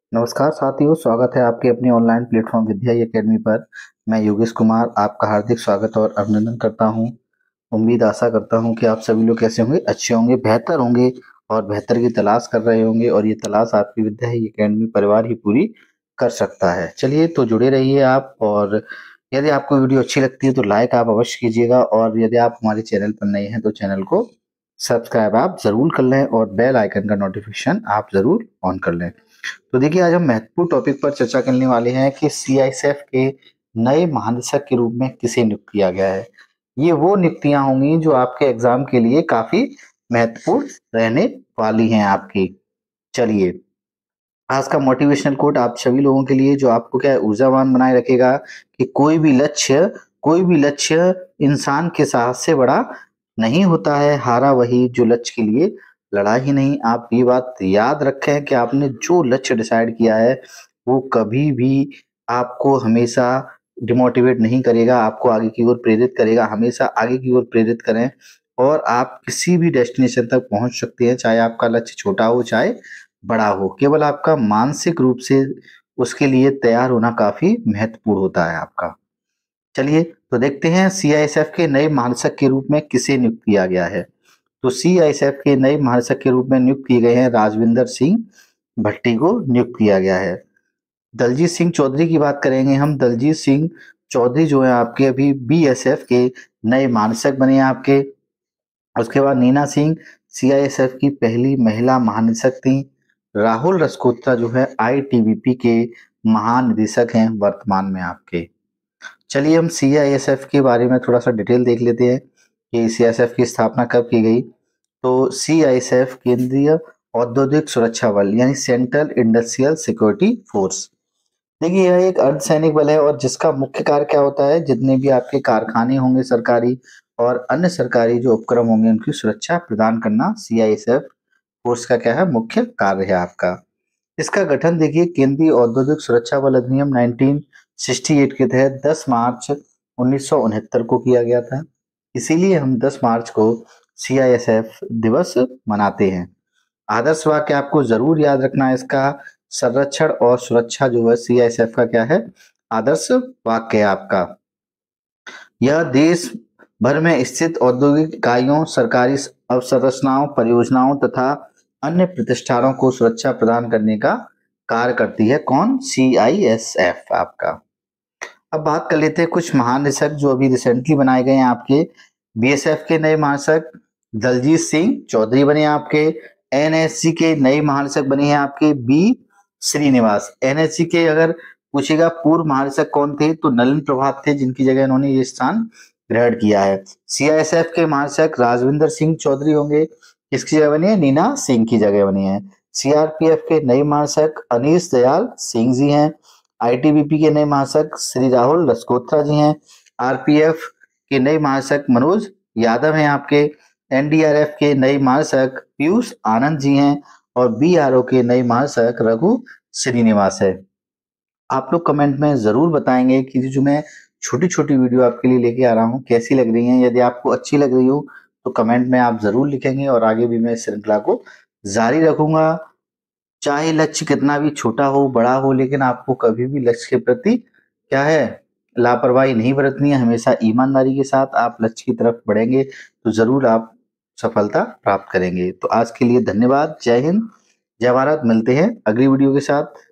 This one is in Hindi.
नमस्कार साथियों, स्वागत है आपके अपने ऑनलाइन प्लेटफॉर्म विद्या एकेडमी पर। मैं योगेश कुमार आपका हार्दिक स्वागत और अभिनंदन करता हूं। उम्मीद आशा करता हूं कि आप सभी लोग कैसे होंगे, अच्छे होंगे, बेहतर होंगे और बेहतर की तलाश कर रहे होंगे और ये तलाश आपकी विद्या एकेडमी परिवार ही पूरी कर सकता है। चलिए तो जुड़े रहिए आप। और यदि आपको वीडियो अच्छी लगती है तो लाइक आप अवश्य कीजिएगा और यदि आप हमारे चैनल पर नए हैं तो चैनल को सब्सक्राइब आप जरूर कर लें और बेल आइकन का नोटिफिकेशन आप जरूर ऑन कर लें। तो देखिए, आज हम महत्वपूर्ण टॉपिक पर चर्चा करने वाले हैं कि सीआईएसएफ के नए महानिदेशक के रूप में किसे नियुक्त किया गया है। ये वो नियुक्तियां होंगी जो आपके एग्जाम के लिए काफी महत्वपूर्ण रहने वाली हैं आपकी। चलिए, आज का मोटिवेशनल कोट आप सभी लोगों के लिए जो आपको क्या है, ऊर्जावान बनाए रखेगा कि कोई भी लक्ष्य इंसान के साहस से बड़ा नहीं होता है। हारा वही जो लक्ष्य के लिए लड़ा ही नहीं। आप ये बात याद रखें कि आपने जो लक्ष्य डिसाइड किया है वो कभी भी आपको हमेशा डिमोटिवेट नहीं करेगा, आपको आगे की ओर प्रेरित करेगा। हमेशा आगे की ओर प्रेरित करें और आप किसी भी डेस्टिनेशन तक पहुंच सकते हैं, चाहे आपका लक्ष्य छोटा हो चाहे बड़ा हो। केवल आपका मानसिक रूप से उसके लिए तैयार होना काफी महत्वपूर्ण होता है आपका। चलिए तो देखते हैं सीआईएसएफ के नए महानिदेशक के रूप में किसे नियुक्त किया गया है। तो सीआईएसएफ के नए महानिदेशक के रूप में नियुक्त किए गए हैं राजविंदर सिंह भट्टी को नियुक्त किया गया है। दलजीत सिंह चौधरी की बात करेंगे हम। दलजीत सिंह चौधरी जो है आपके अभी बीएसएफ के नए महानिदेशक बने हैं आपके। उसके बाद नीना सिंह सीआईएसएफ की पहली महिला महानिदेशक थी। राहुल रजकोत्रा जो है आईटीबीपी के महानिदेशक हैं वर्तमान में आपके। चलिए हम सीआईएसएफ के बारे में थोड़ा सा डिटेल देख लेते हैं कि सीआईएसएफ की स्थापना कब की गई। तो सीआईएसएफ केंद्रीय औद्योगिक सुरक्षा बल यानी सेंट्रल इंडस्ट्रियल सिक्योरिटी फोर्स। देखिए, यह एक अर्धसैनिक बल है और जिसका मुख्य कार्य क्या होता है, जितने भी आपके कारखाने होंगे सरकारी और अन्य सरकारी जो उपक्रम होंगे उनकी सुरक्षा प्रदान करना सीआईएसएफ फोर्स का क्या है, मुख्य कार्य है आपका। इसका गठन देखिए केंद्रीय औद्योगिक सुरक्षा बल अधिनियम 1968 के तहत 10 मार्च 1969 को किया गया था। इसीलिए हम 10 मार्च को सीआईएसएफ दिवस मनाते हैं। आदर्श वाक्य आपको जरूर याद रखना है इसका। संरक्षण और सुरक्षा जो है सीआईएसएफ का क्या है, आदर्श वाक्य है आपका। यह देश भर में स्थित औद्योगिक इकाइयों, सरकारी अवसंरचनाओं, परियोजनाओं तथा अन्य प्रतिष्ठानों को सुरक्षा प्रदान करने का कार्य करती है। कौन? सीआईएसएफ आपका। अब बात कर लेते हैं कुछ महानिदेशक जो अभी रिसेंटली बनाए गए हैं आपके। बीएसएफ के नए महानिदेशक दलजीत सिंह चौधरी बने आपके। एनएसजी के नए महानिदेशक बने हैं आपके बी श्रीनिवास। एनएसजी के अगर पूछेगा पूर्व महानिदेशक कौन थे तो नलिन प्रभात थे, जिनकी जगह इन्होंने ये स्थान ग्रहण किया है। सीआईएसएफ के महानिदेशक राजविंदर सिंह चौधरी होंगे, किसकी जगह बनी है? नीना सिंह की जगह बनी है। सीआरपीएफ के नए महानिदेशक अनीश दयाल सिंह जी हैं। आईटीबीपी के नए महानिदेशक श्री राहुल लस्कोत्रा जी हैं। आरपीएफ के नए महानिदेशक मनोज यादव हैं आपके। एनडीआरएफ के नए महानिदेशक पीयूष आनंद जी हैं और बीआरओ के नए महानिदेशक रघु श्रीनिवास है। आप लोग कमेंट में जरूर बताएंगे कि जो मैं छोटी छोटी वीडियो आपके लिए लेके आ रहा हूँ कैसी लग रही हैं। यदि आपको अच्छी लग रही हो तो कमेंट में आप जरूर लिखेंगे और आगे भी मैं इस श्रृंखला को जारी रखूंगा। चाहे लक्ष्य कितना भी छोटा हो बड़ा हो, लेकिन आपको कभी भी लक्ष्य के प्रति क्या है, लापरवाही नहीं बरतनी है। हमेशा ईमानदारी के साथ आप लक्ष्य की तरफ बढ़ेंगे तो जरूर आप सफलता प्राप्त करेंगे। तो आज के लिए धन्यवाद। जय हिंद, जय भारत। मिलते हैं अगली वीडियो के साथ।